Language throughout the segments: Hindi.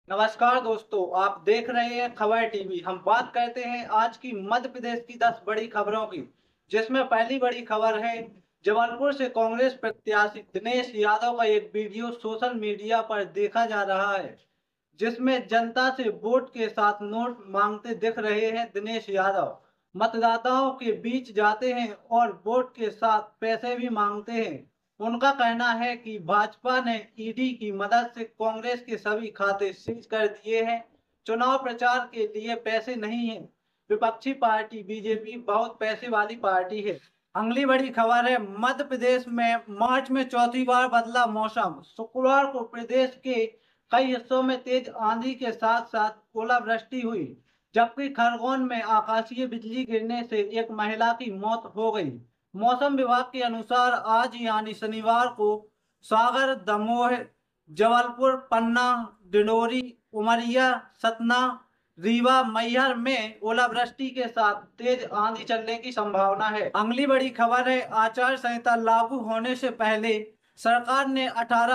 नमस्कार दोस्तों, आप देख रहे हैं खबर टीवी। हम बात करते हैं आज की मध्य प्रदेश की 10 बड़ी खबरों की, जिसमें पहली बड़ी खबर है जबलपुर से कांग्रेस प्रत्याशी दिनेश यादव का एक वीडियो सोशल मीडिया पर देखा जा रहा है, जिसमें जनता से वोट के साथ नोट मांगते दिख रहे हैं दिनेश यादव। मतदाताओं के बीच जाते हैं और वोट के साथ पैसे भी मांगते हैं। उनका कहना है कि भाजपा ने ईडी की मदद से कांग्रेस के सभी खाते सीज कर दिए हैं। चुनाव प्रचार के लिए पैसे नहीं हैं। विपक्षी पार्टी बीजेपी बहुत पैसे वाली पार्टी है। अगली बड़ी खबर है मध्य प्रदेश में मार्च में चौथी बार बदला मौसम। शुक्रवार को प्रदेश के कई हिस्सों में तेज आंधी के साथ साथ ओलावृष्टि हुई, जबकि खरगोन में आकाशीय बिजली गिरने से एक महिला की मौत हो गई। मौसम विभाग के अनुसार आज यानी शनिवार को सागर, दमोह, जबलपुर, पन्ना, डिंडोरी, उमरिया, सतना, रीवा, मैहर में ओलावृष्टि के साथ तेज आंधी चलने की संभावना है। अगली बड़ी खबर है आचार संहिता लागू होने से पहले सरकार ने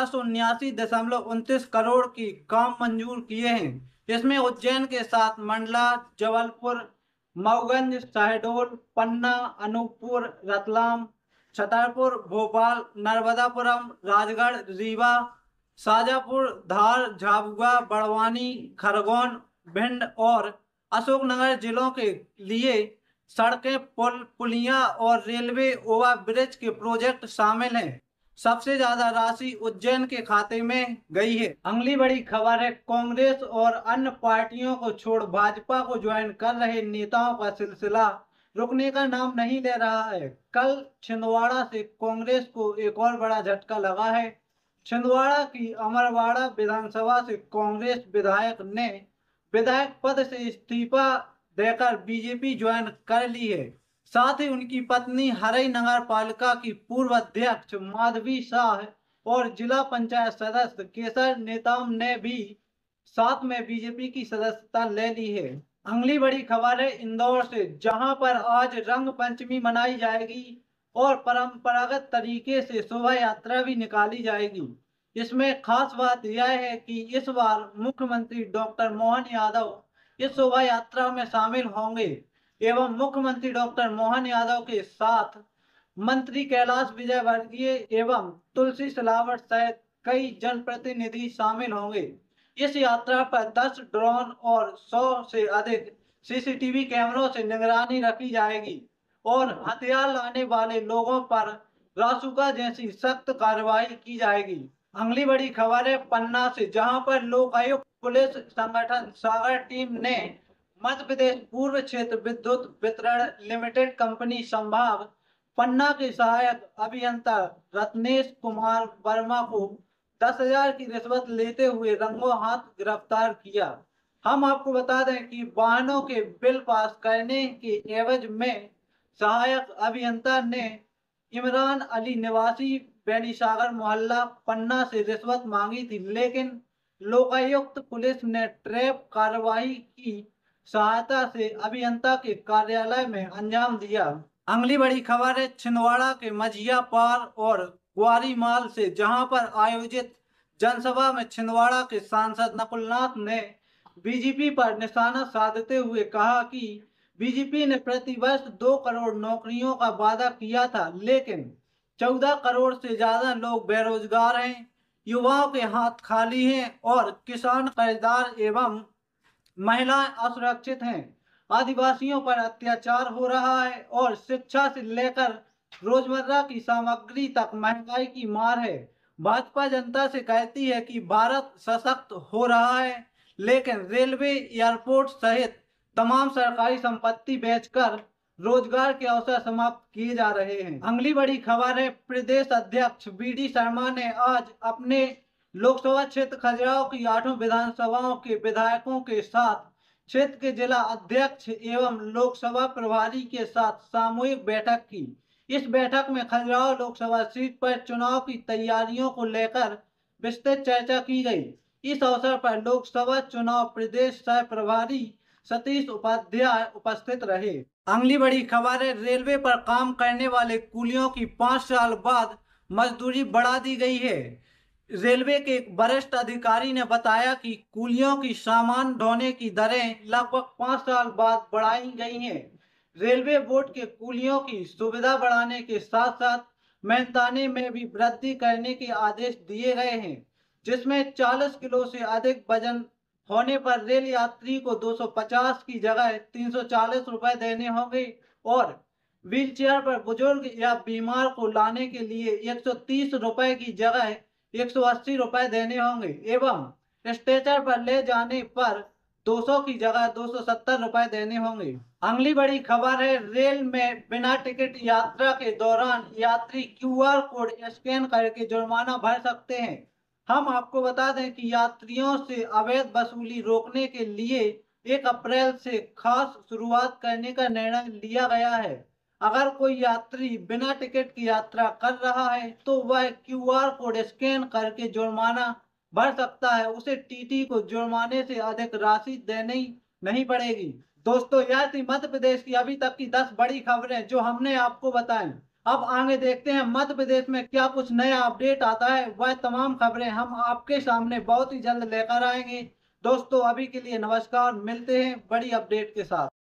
1879.29 करोड़ की काम मंजूर किए हैं। इसमें उज्जैन के साथ मंडला, जबलपुर, मऊगंज, शहडोल, पन्ना, अनूपपुर, रतलाम, छतरपुर, भोपाल, नर्मदापुरम, राजगढ़, रीवा, शाजापुर, धार, झाबुआ, बड़वानी, खरगोन, भिंड और अशोकनगर जिलों के लिए सड़कें, पुल, पुलियां और रेलवे ओवर ब्रिज के प्रोजेक्ट शामिल हैं। सबसे ज्यादा राशि उज्जैन के खाते में गई है। अगली बड़ी खबर है कांग्रेस और अन्य पार्टियों को छोड़ भाजपा को ज्वाइन कर रहे नेताओं का सिलसिला रुकने का नाम नहीं ले रहा है। कल छिंदवाड़ा से कांग्रेस को एक और बड़ा झटका लगा है। छिंदवाड़ा की अमरवाड़ा विधानसभा से कांग्रेस विधायक ने विधायक पद से इस्तीफा देकर बीजेपी ज्वाइन कर ली है। साथ ही उनकी पत्नी हरई नगर पालिका की पूर्व अध्यक्ष माधवी शाह और जिला पंचायत सदस्य केसर नेताम ने भी साथ में बीजेपी की सदस्यता ले ली है। अगली बड़ी खबर है इंदौर से, जहां पर आज रंग पंचमी मनाई जाएगी और परंपरागत तरीके से शोभा यात्रा भी निकाली जाएगी। इसमें खास बात यह है कि इस बार मुख्यमंत्री डॉक्टर मोहन यादव इस शोभा यात्रा में शामिल होंगे एवं मुख्यमंत्री डॉक्टर मोहन यादव के साथ मंत्री कैलाश विजयवर्गीय एवं तुलसी सिलावट सहित कई जनप्रतिनिधि शामिल होंगे। इस यात्रा पर 10 ड्रोन और 100 से अधिक सीसीटीवी कैमरों से निगरानी रखी जाएगी और हथियार लाने वाले लोगों पर रासुका जैसी सख्त कार्रवाई की जाएगी। अगली बड़ी खबर है पन्ना से, जहां पर लोकायुक्त पुलिस संगठन सागर टीम ने मध्य प्रदेश पूर्व क्षेत्र विद्युत वितरण लिमिटेड कंपनी संभाग पन्ना के सहायक अभियंता रत्नेश कुमार वर्मा को 10,000 की रिश्वत लेते हुए रंगों हाथ गिरफ्तार किया। हम आपको बता दें कि वाहनों के बिल पास करने के एवज में सहायक अभियंता ने इमरान अली निवासी बेनीसागर मोहल्ला पन्ना से रिश्वत मांगी थी, लेकिन लोकायुक्त पुलिस ने ट्रैप कार्रवाई की सहायता से अभियंता के कार्यालय में अंजाम दिया। अगली बड़ी खबर है छिंदवाड़ा के मझिया पार और ग्वारीमाल से, जहां पर आयोजित जनसभा में छिंदवाड़ा के सांसद नकुलनाथ ने बीजेपी पर निशाना साधते हुए कहा कि बीजेपी ने प्रतिवर्ष 2 करोड़ नौकरियों का वादा किया था, लेकिन 14 करोड़ से ज्यादा लोग बेरोजगार हैं, युवाओं के हाथ खाली हैं और किसान कर्जदार एवं महिलाएं असुरक्षित हैं। आदिवासियों पर अत्याचार हो रहा है और शिक्षा से लेकर रोजमर्रा की सामग्री तक महंगाई की मार है। भाजपा जनता से कहती है कि भारत सशक्त हो रहा है, लेकिन रेलवे, एयरपोर्ट सहित तमाम सरकारी संपत्ति बेचकर रोजगार के अवसर समाप्त किए जा रहे हैं। अगली बड़ी खबर है प्रदेश अध्यक्ष वी.डी. शर्मा ने आज अपने लोकसभा क्षेत्र खजुराहो की 8 विधानसभाओं के विधायकों के साथ क्षेत्र के जिला अध्यक्ष एवं लोकसभा प्रभारी के साथ सामूहिक बैठक की। इस बैठक में खजुराहो लोकसभा सीट पर चुनाव की तैयारियों को लेकर विस्तृत चर्चा की गई। इस अवसर पर लोकसभा चुनाव प्रदेश सह प्रभारी सतीश उपाध्याय उपस्थित रहे। अगली बड़ी खबर है रेलवे पर काम करने वाले कुलियों की 5 साल बाद मजदूरी बढ़ा दी गई है। रेलवे के एक वरिष्ठ अधिकारी ने बताया कि कुलियों की सामान ढोने की दरें लगभग 5 साल बाद बढ़ाई गई हैं। रेलवे बोर्ड के कुलियों की सुविधा बढ़ाने के साथ साथ मेहनताने में भी वृद्धि करने के आदेश दिए गए हैं, जिसमें 40 किलो से अधिक वजन होने पर रेल यात्री को 250 की जगह 340 रुपए देने होंगे और व्हीलचेयर पर बुजुर्ग या बीमार को लाने के लिए 130 रुपए की जगह 180 रुपए देने होंगे एवं स्ट्रेचर पर ले जाने पर 200 की जगह 270 रुपए देने होंगे। अगली बड़ी खबर है, रेल में बिना टिकट यात्रा के दौरान यात्री क्यूआर कोड स्कैन करके जुर्माना भर सकते हैं। हम आपको बता दें कि यात्रियों से अवैध वसूली रोकने के लिए 1 अप्रैल से खास शुरुआत करने का निर्णय लिया गया है। अगर कोई यात्री बिना टिकट की यात्रा कर रहा है तो वह क्यूआर कोड स्कैन करके जुर्माना भर सकता है। उसे टीटी को जुर्माने से अधिक राशि देनी नहीं पड़ेगी। दोस्तों, यह थी मध्य प्रदेश की अभी तक की 10 बड़ी खबरें जो हमने आपको बताई। अब आगे देखते हैं मध्य प्रदेश में क्या कुछ नया अपडेट आता है। वह तमाम खबरें हम आपके सामने बहुत ही जल्द लेकर आएंगे। दोस्तों, अभी के लिए नमस्कार, मिलते हैं बड़ी अपडेट के साथ।